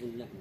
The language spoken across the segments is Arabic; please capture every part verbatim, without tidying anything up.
مخزن اللحم.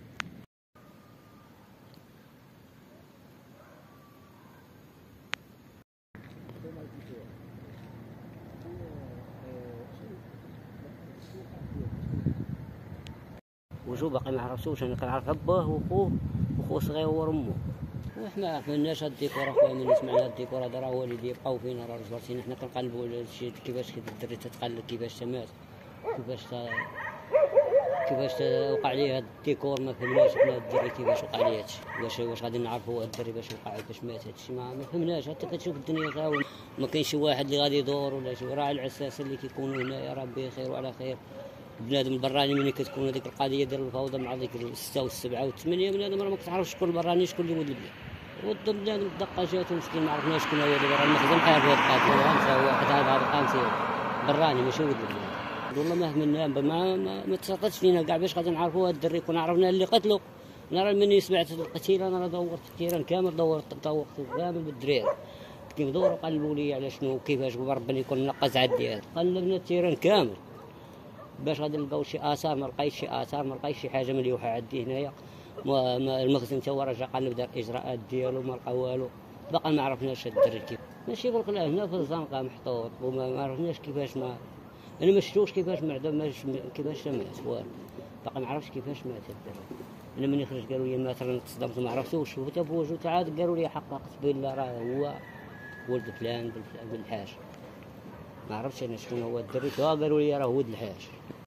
وشو باقي ما عرفتوش، انا كنعرف اباه وخوه وخوه صغير وامه، وحنا ما حملناش هاد الديكور اخويا. ملي سمعنا هاد الديكور هذا راه والدي يبقاو فينا، راه رجعتينا حنا كنقلبوا على هادشي كيفاش الدري تتقلب، كيفاش تمات، كيفاش كيفاش وقع ليه هاد الديكور. ما فهمناش حنا الدري كيفاش وقع ليه هادشي، واش واش غادي نعرفوا هاد الدري باش وقع باش مات هادشي، ما ما فهمناش. حتى كتشوف الدنيا تاول ما كاينش شي واحد اللي غادي يدور ولا شي، راه العساس اللي كيكونوا هنايا راه بخير وعلى خير. بنادم البراني ملي كتكون هذيك القضيه ديال الفوضى مع ديك الستة والسبعة والثمانية، بنادم راه ما كتعرفش شكون البراني شكون اللي ولد البلاد. ود بنادم الدقه جاتو مسكين ما عرفناش شكون هو دابا، المخزن عارف هاد القاتل غنسى هو واحد هذا القانسي براني ماشي ولد البلاد. والله ما همنا ما ما, ما تسقطش فينا كاع باش غادي نعرفوا هاد الدري. كنا عرفنا اللي قتلوا. انا راه مني سمعت القتيله انا دورت التيران كامل، دورت دورت كامل بالدراري كيف دوروا قلبوا لي على شنو كيفاش ربنا يكون نقص على الديال. قلبنا التيران كامل باش غادي نلقاو شي اثار، ما لقيتش شي اثار، ما لقيتش شي حاجه مليوحه عندي هنايا. المخزن تا هو رجع قلب دار الاجراءات ديالو ما لقى والو، باقي ما عرفناش هاد الدري كيف ماشي يقول لك لا هنا في الزنقه محطوط، وما عرفناش كيفاش. ما انا ما شفتوش كيفاش معدم كيفاش مات والو، باقي ما عرفتش كيفاش مات الدري. انا ملي خرج قالوا لي مات راه تصدمت ما عرفتوش، شفت بوجهو تعاد قالوا لي حققت بالله راه هو ولد فلان بالحاج. ما عرفتش انا شكون هو الدري، قالوا لي راه ولد الحاج.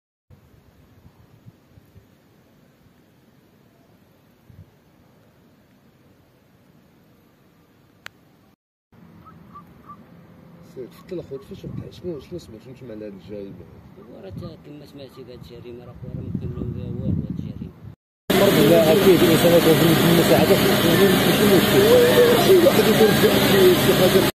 تفضل اخويا كيفاش وقع شنو شنو سمعت شنو معنى هاد الجريمه؟ راه كما سمعتي بهاد الجريمه راه خويا راه ما كنمنوا بها والو هاد الجريمه. لا اكيد الانسان يكون في المساعده ماشي مشكل، شي واحد يدير شي حاجه